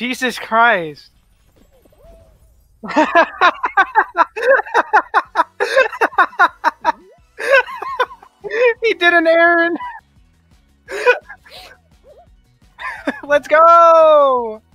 Jesus Christ. He did an errand. Let's go.